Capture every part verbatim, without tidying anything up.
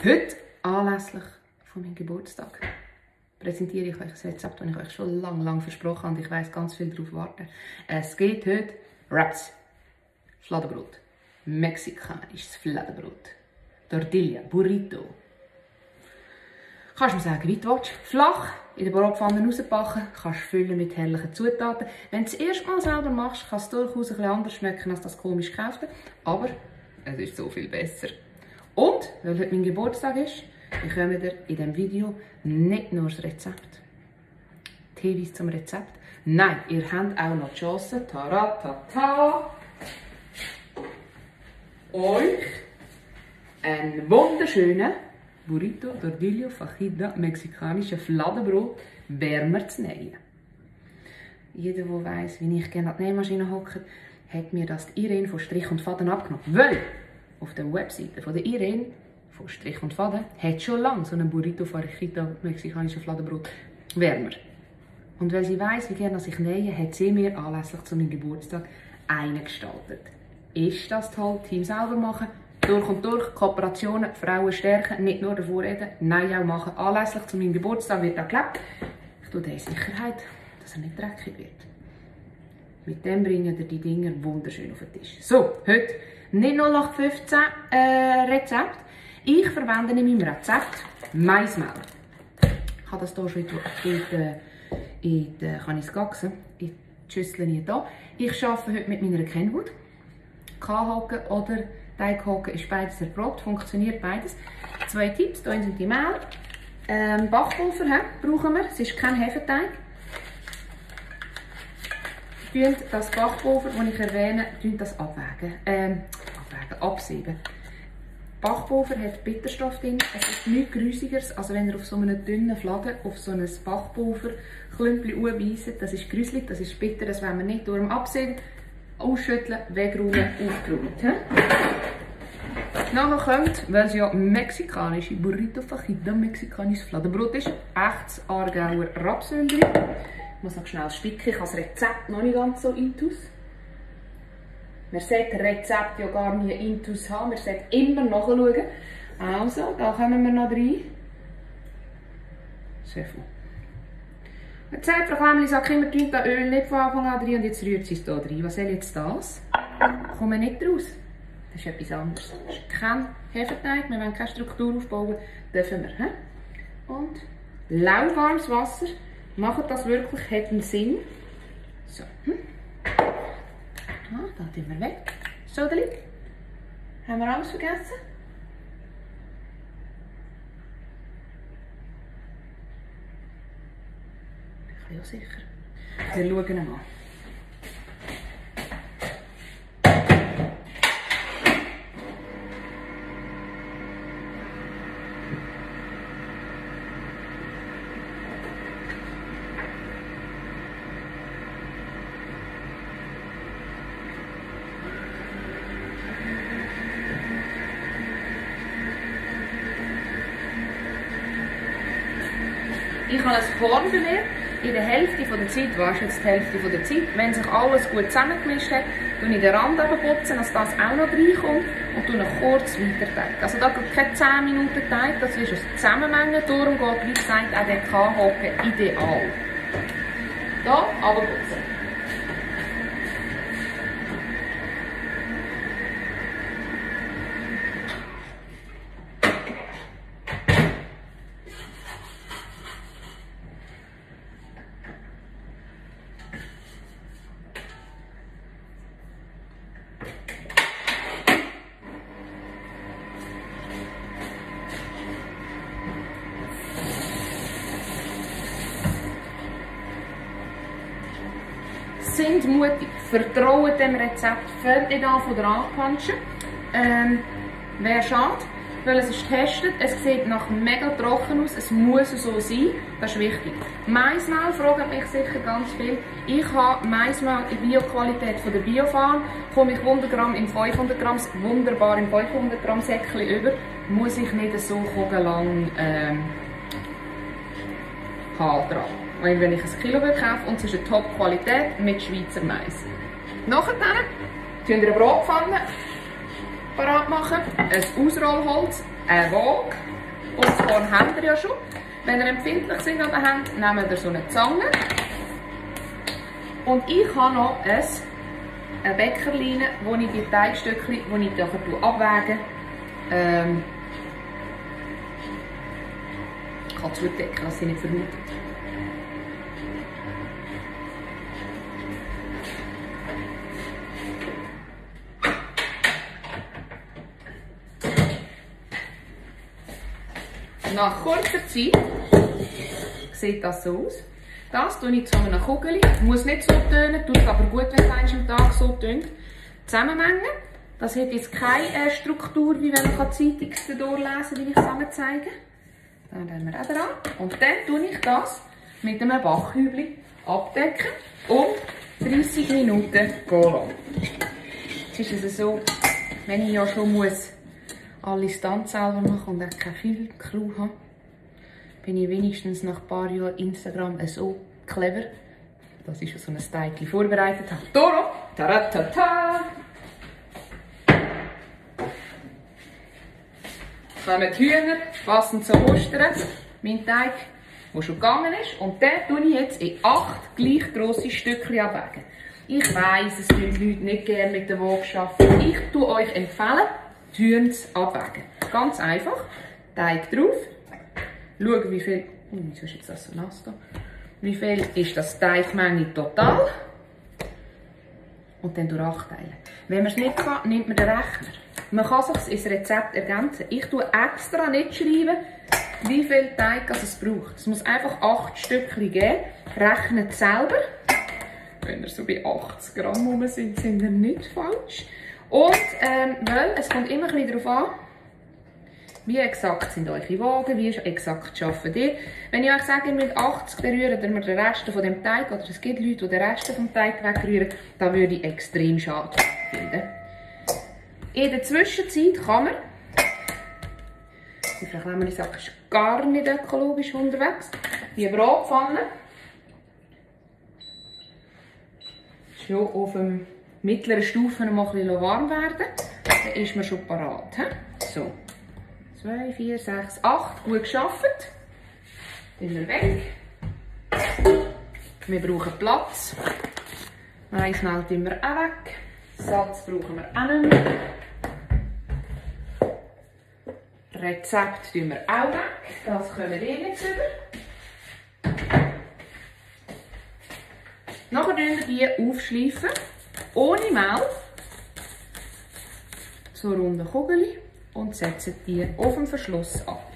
Heute, anlässlich von meinem Geburtstag, präsentiere ich euch ein Rezept, das ich euch schon lange, lange versprochen habe und ich weiss ganz viel darauf warten. Es geht heute Wraps, Fladenbrot, mexikanisches Fladenbrot, Tortilla, Burrito. Kannst du mir sagen, wie du willst. Flach in der Bratpfanne rausbacken, kannst füllen mit herrlichen Zutaten. Wenn du es erst mal selber machst, kann es durchaus ein bisschen anders schmecken als das komisch gekaufte. Aber es ist so viel besser. Und, weil heute mein Geburtstag ist, bekommt ihr in diesem Video nicht nur das Rezept, die Hinweise zum Rezept, nein, ihr habt auch noch die Chance, taratata, euch einen wunderschönen Burrito, Tortilla, Fajita, mexikanisches Fladenbrot wärmer zu nähen. Jeder, der weiss, wie ich gerne an die Nähmaschine hocke, hat mir das die Irene von Strich und Faden abgenommen. Weil auf der Webseite von der Irene von Strich und Faden hat schon lange so einen Burrito, Fajita, mexikanisches Fladenbrot wärmer. Und weil sie weiss, wie gerne ich nähe, hat sie mir anlässlich zu meinem Geburtstag einen gestaltet. Ist das toll? Team selber machen? Durch und durch, Kooperationen, Frauen stärken, nicht nur davor reden, nein auch machen. Anlässlich zu meinem Geburtstag wird auch gelebt. Ich tue dir Sicherheit, dass er nicht dreckig wird. Mit dem bringen wir die Dinger wunderschön auf den Tisch. So, heute nicht null acht fünfzehn äh, Rezept. Ich verwende in meinem Rezept Maismehl. Ich habe das hier schon in der, in der kann ich es gaxen, in die Schüssel hier. Ich arbeite heute mit meiner Kenwood. K-Haken oder Teighaken ist beides erprobt, funktioniert beides. Zwei Tipps, hier sind die Mehl. Ähm, Backpulver he, brauchen wir, es ist kein Hefeteig. Tun das Backpulver, das ich erwähne, das abwägen, ähm, abwägen, absieben. Backpulver hat Bitterstoff drin, es ist nichts Grüsigeres, als wenn ihr auf so einem dünnen Fladen auf so ein Backpulver-Klümpchen anbeißt. Das ist grüselig, das ist bitter, das wollen wir nicht durch absieben. Ausschütteln, wegräumen, aufgeräumt. He? Nachher kommt, weil es ja mexikanische Burrito, Fajita, mexikanisches Fladenbrot ist, echtes Aargauer Rapsöl drin. Ich muss noch schnell spicken, ich habe das Rezept noch nicht ganz so intus. Man sollte Rezept ja gar nie intus haben, man sollte immer nachschauen. Also, da kommen wir noch rein. Sehr viel. Die Zeit, Frau Klemmerli sagt immer, tun das Öl nicht von Anfang an rein und jetzt rührt sie es hier rein. Was soll jetzt das? Kommen wir nicht raus. Das ist etwas anderes. Das ist kein Hefeteig, wir wollen keine Struktur aufbauen, dürfen wir. He? Und lauwarmes Wasser, macht das wirklich, hat einen Sinn. So. Hm? Ah, da tun wir weg. Sodeli. Haben wir alles vergessen? Ja, sicher. Wir schauen mal. Ich habe ein Korn belegt. In der Hälfte der Zeit, was ist jetzt die Hälfte der Zeit, wenn sich alles gut zusammengemischt hat, tue ich den Rand putzen, dass das auch noch reinkommt und tue noch kurz weiter Teig. Also da geht keine zehn Minuten Teig, das ist ein Zusammenmengen, darum geht, wie gesagt, auch der K-Haken ideal. Da, runterputzen. Sind mutig, vertrauen dem Rezept, fällt nicht an von der Anpanschen. Ähm, Wäre schade, weil es ist getestet, es sieht nach mega trocken aus, es muss so sein, das ist wichtig. Maismehl fragen mich sicher ganz viel. Ich habe Maismehl in Bio-Qualität von der Biofarm, komme ich hundert Gramm in fünfhundert Gramm, wunderbar im fünfhundert Gramm Säckchen über, muss ich nicht so lang ähm, haben dran. Wenn ich ein Kilo kaufe und es ist eine Top-Qualität mit Schweizer Mais. Nachher tun wir eine Bratpfanne parat machen, ein Ausrollholz, eine Waage. Und zwar habt ihr ja schon. Wenn ihr empfindlich seid an der Hand, nehmt ihr so eine Zange. Und ich habe noch ein, eine Bäckerleine, wo ich die Teigstückchen, die ich nachher abwäge, ähm, kann zudecken, dass sie nicht verhütet. Nach kurzer Zeit sieht das so aus. Das tue ich zu einer Kugel. Muss nicht so tönen, tut aber gut, wenn es am Tag so tönt. Zusammenmengen. Das hat jetzt keine äh, Struktur, wie wenn man Zeitungen durchlesen kann, wie ich es zusammen zeige. Dann nehmen wir auch dran. Und dann tue ich das mit einem Backhübli abdecken und dreissig Minuten gehen lassen. Jetzt ist es so, wenn ich ja schon muss alle Stunts selber machen und auch keine Filmcrew habe, bin ich wenigstens nach ein paar Jahren Instagram so clever, dass ich schon so ein Teigchen vorbereitet habe. Toro! Taratata! Kommen die Hühner, passend zu Ostern, mein Teig, der schon gegangen ist. Und den tue ich jetzt in acht gleich grosse Stückchen abwägen. Ich weiss, es tun die Leute nicht gerne mit der Waage arbeiten. Ich tue euch empfehlen, tun es abwägen. Ganz einfach. Teig drauf. Schauen, wie viel. Oh, wieso ist jetzt das so nass da? Wie viel ist das Teigmenge total? Und dann durch acht teilen. Wenn man es nicht kann, nimmt man den Rechner. Man kann sich ins Rezept ergänzen. Ich tue extra nicht schreiben, wie viel Teig es braucht. Es muss einfach acht Stückchen geben. Rechnet selber. Wenn ihr so bei achtzig Gramm rum sind, sind ihr nicht falsch. Und ähm, weil es kommt immer ein bisschen darauf an, wie exakt sind eure Wagen, wie exakt arbeitet ihr. Wenn ich euch sage, ihr müsst achtzig, dann rühren wir den Rest von dem Teig, oder es gibt Leute, die den Rest vom Teig wegrühren, dann würde ich extrem schade finden. In der Zwischenzeit kann man, die Frau Klemmer sagt, ist gar nicht ökologisch unterwegs, die Bratpfanne schon auf dem mittleren Stufe noch ein bisschen warm werden. Dann ist man schon parat. So. zwei, vier, sechs, acht. Gut geschafft. Dann wir weg. Wir brauchen Platz. Eins melden wir auch weg. Salz brauchen wir auch nicht mehr. Rezept tun wir auch weg. Das kommen wir eh nicht über. Nachher schleifen wir die aufschleifen. Ohne Mehl. So runde Kugeln. Und setzen die auf den Verschluss ab.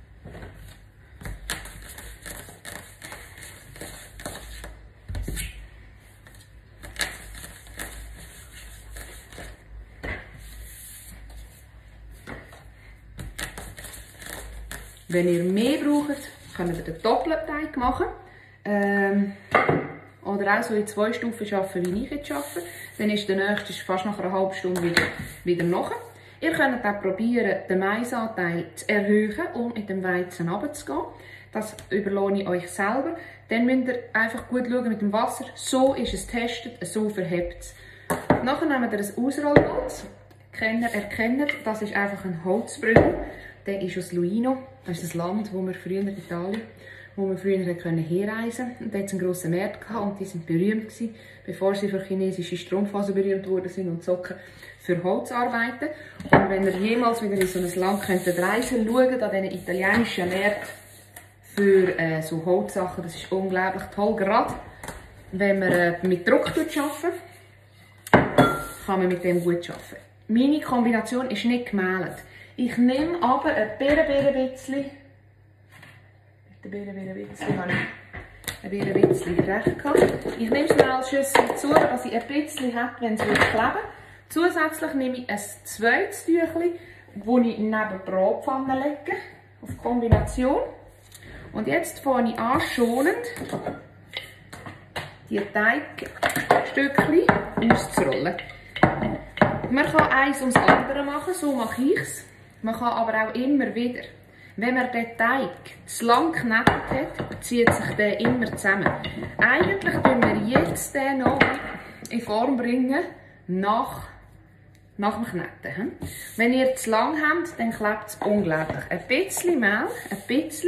Wenn ihr mehr braucht, könnt ihr den Doppelteig machen. Ähm, oder auch so in zwei Stufen arbeiten, wie ich jetzt arbeite. Dann ist der nächste fast nach einer halben Stunde wieder, wieder nachher. Ihr könnt auch probieren, den Maisanteil zu erhöhen und mit dem Weizen runterzugehen. Das überlasse ich euch selber. Dann müsst ihr einfach gut schauen mit dem Wasser. So ist es getestet, so verhebt es. Nachher nehmt ihr ein Ausrollholz. Kenner erkennen, das ist einfach ein Holzbrügel. Der ist aus Luino. Das ist das Land, wo wir früher in Italien, wo wir früher herreisen konnten. Und da hat es einen grossen Markt gehabt und die sind berühmt gewesen, bevor sie für chinesische Strumpfhosen berühmt worden sind und Socken für Holzarbeiten. Und wenn ihr jemals wieder in so ein Land könntet reisen, schaut an diesen italienischen Märkten für äh, so Holzsachen. Das ist unglaublich toll. Gerade wenn man äh, mit Druck arbeitet, kann man mit dem gut arbeiten. Meine Kombination ist nicht gemahlen. Ich nehme aber ein bisschen, ein bisschen, habe ich ein bisschen recht gehabt. Ich nehme es mir als Schüssel zu, dass ich ein bisschen habe, wenn es kleben will. Zusätzlich nehme ich ein zweites Tüchlein, das ich neben die Bratpfanne lege, auf Kombination. Und jetzt fange ich an, schonend die Teigstückchen auszurollen. Man kann eins ums andere machen, so mache ich es. Man kann aber auch immer wieder, wenn man den Teig zu lang geknetet hat, zieht sich der immer zusammen. Eigentlich können wir jetzt den noch in Form bringen nach nach dem Kneten. Wenn ihr zu lang habt, dann klebt es unglaublich. Ein bisschen Milch, ein bisschen.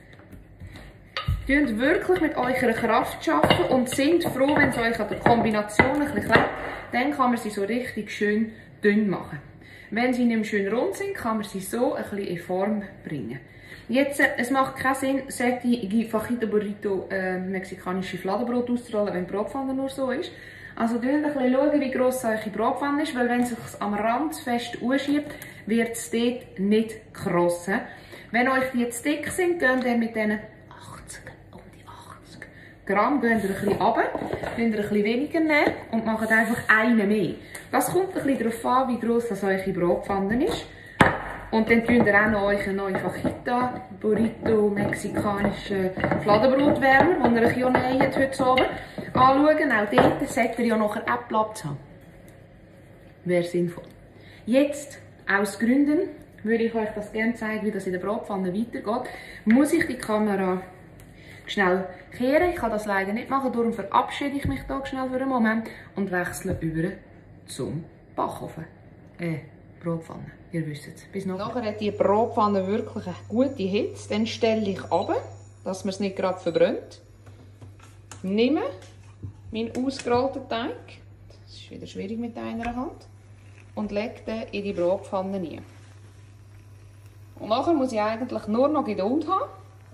Tut wirklich mit eurer Kraft arbeiten und sind froh, wenn es euch an der Kombination ein bisschen klebt. Dann kann man sie so richtig schön dünn machen. Wenn sie nicht mehr schön rund sind, kann man sie so ein bisschen in Form bringen. Jetzt, es macht keinen Sinn, solche Fajita Burrito äh, mexikanische Fladenbrot auszurollen, wenn die Bratpfanne nur so ist. Also schaut ein bisschen schauen, wie gross eure Bratpfanne ist, weil wenn es sich am Rand fest anschiebt, wird es dort nicht krossen. Wenn euch die zu dick sind, geht ihr mit diesen achtzig, um die achtzig Gramm, geht ihr ein bisschen runter, könnt ihr ein bisschen weniger nehmen und macht einfach einen mehr. Das kommt ein bisschen darauf an, wie gross das eure Bratpfanne ist. Und dann könnt ihr auch noch euch eine neue Fajita Burrito mexikanische Fladenbrotwärmer, den ihr euch ja näht heute Abend, anschauen. Auch dort sollt ihr ja nachher auch Platz haben. Wäre sinnvoll. Jetzt, aus Gründen, würde ich euch das gerne zeigen, wie das in der Bratpfanne weitergeht. Muss ich die Kamera schnell kehren. Ich kann das leider nicht machen, darum verabschiede ich mich hier schnell für einen Moment und wechsle über zum Backofen. Äh, Bratpfanne. Ihr wisst es. Bis nachher. Nachher hat die Bratpfanne wirklich eine gute Hitze. Dann stelle ich ab, dass man es nicht gerade verbrennt. Nehme meinen ausgerollten Teig. Das ist wieder schwierig mit einer Hand. Und lege den in die Bratpfanne rein. Und nachher muss ich eigentlich nur noch Geduld haben.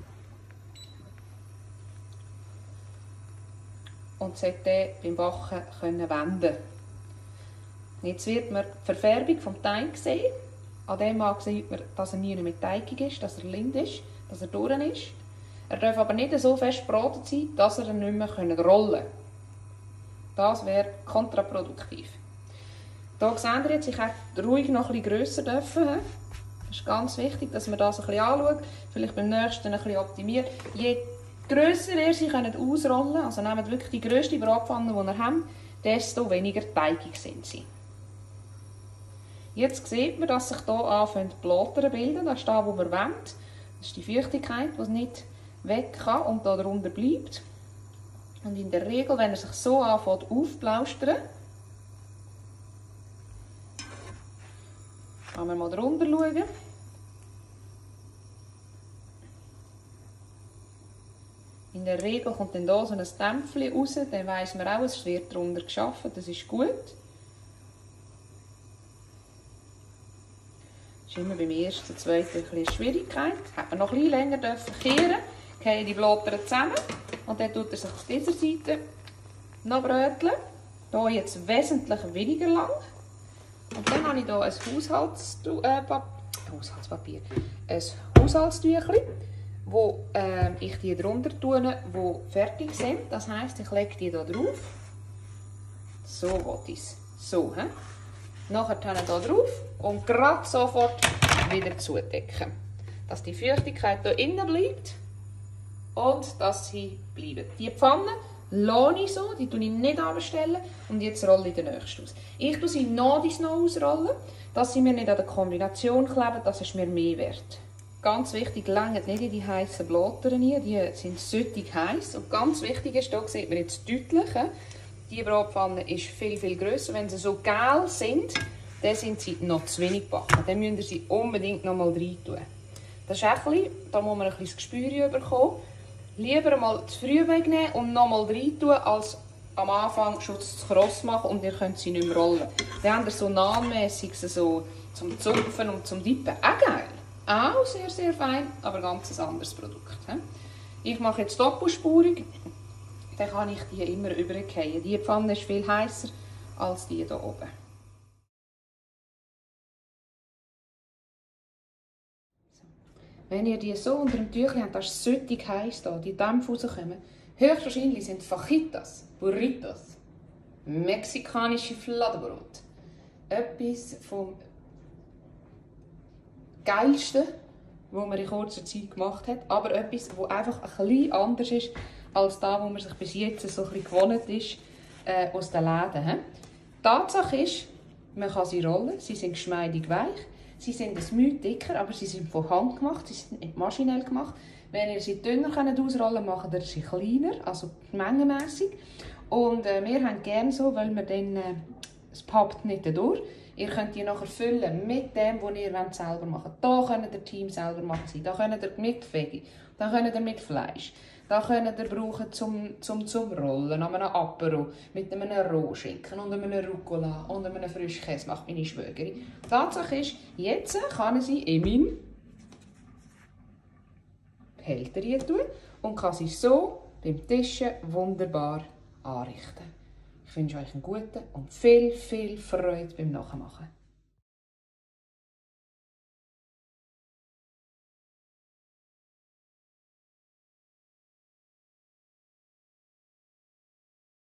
Und sollte den beim Backen können wenden. Jetzt wird man die Verfärbung vom Teig sehen. An dem sieht man, dass er nie mit teigig ist, dass er lind ist, dass er durch ist. Er darf aber nicht so fest gebraten sein, dass er nicht mehr rollen kann. Das wäre kontraproduktiv. Hier seht ihr jetzt, ich hätte ruhig noch etwas grösser dürfen. Es ist ganz wichtig, dass man das ein bisschen anschaut. Vielleicht beim nächsten ein bisschen optimiert. Je grösser ihr sie könnt ausrollen, also nehmt wirklich die grösste Bratpfanne, die ihr habt, desto weniger teigig sind sie. Jetzt sieht man, dass sich hier anfangen Blätter bilden. Das ist das, was wir wollen. Das ist die Feuchtigkeit, die nicht weg kann und da darunter bleibt. Und in der Regel, wenn er sich so anfängt aufplaustern, kann man mal drunter schauen. In der Regel kommt dann hier so ein Dämpfchen raus, dann weiss man auch, es wird darunter geschaffen, das ist gut. Das ist immer beim ersten, zweiten ein bisschen Schwierigkeit. Hat man noch ein bisschen länger kehren, kehren die Blätter zusammen und dann tut er sich auf dieser Seite noch bröteln. Hier jetzt wesentlich weniger lang. Und dann habe ich hier ein Haushalts äh, Haushaltspapier, ein Haushaltstüchlein, wo äh, ich die drunter tue, die fertig sind. Das heisst, ich lege die hier drauf. So will ich es. So, he? Nachher hier drauf und gerade sofort wieder zudecken. Dass die Feuchtigkeit hier innen bleibt und dass sie bleiben. Die Pfanne lasse ich so, die tue ich nicht abstellen und jetzt rolle ich den nächsten aus. Ich tue sie noch dies noch ausrollen, dass sie mir nicht an der Kombination kleben, das ist mir mehr wert. Ganz wichtig, lenkt nicht in die heißen Blätter rein, die sind süttig heiß. Und ganz wichtig ist, hier sieht man jetzt deutlich, die Bratpfanne ist viel, viel grösser. Wenn sie so gel sind, dann sind sie noch zu wenig gebacken. Dann müsst ihr sie unbedingt noch mal rein tun. Das ist ein bisschen, da muss man ein bisschen das Gespür bekommen. Lieber mal zu früh wegnehmen und noch mal rein tun, als am Anfang schon zu kross machen und ihr könnt sie nicht mehr rollen. Dann habt ihr so nahenmässig so zum Zupfen und zum Dippen. Auch geil. Auch sehr, sehr fein, aber ganz ein anderes Produkt. Ich mache jetzt doppelspurig. Dann kann ich die immer übergehen. Die Pfanne ist viel heißer als die hier oben. So. Wenn ihr die so unter dem Tüchlein habt, das ist süttig heiß hier, die Dämpfe rauskommen. Höchstwahrscheinlich sind Fajitas, Burritos, mexikanische Fladenbrot. Etwas vom Geilsten, was man in kurzer Zeit gemacht hat, aber etwas, das einfach ein bisschen anders ist als das, was man sich bis jetzt so ein bisschen gewohnt ist äh, aus den Läden. He? Tatsache ist, man kann sie rollen, sie sind geschmeidig weich, sie sind ein Mühe dicker, aber sie sind von Hand gemacht, sie sind nicht maschinell gemacht. Wenn ihr sie dünner ausrollen könnt, macht ihr sie kleiner, also mengenmässig. Und äh, wir haben gerne so, weil wir dann, äh, es pappt nicht durch. Ihr könnt die nachher füllen mit dem, was ihr selber machen wollt. Hier könnt ihr Team selber machen. Da könnt ihr mit Veggie, da könnt ihr mit Fleisch. Da könnt ihr brauchen zum, zum, zum Rollen, an einem Apero, mit einem Rohschinken und einem Rucola und einem Frischkäse, macht meine Schwägerin. Die Tatsache ist, jetzt kann ich sie in meinen Behälter tun und kann sie so beim Tischen wunderbar anrichten. Ich wünsche euch einen guten und viel, viel Freude beim Nachmachen.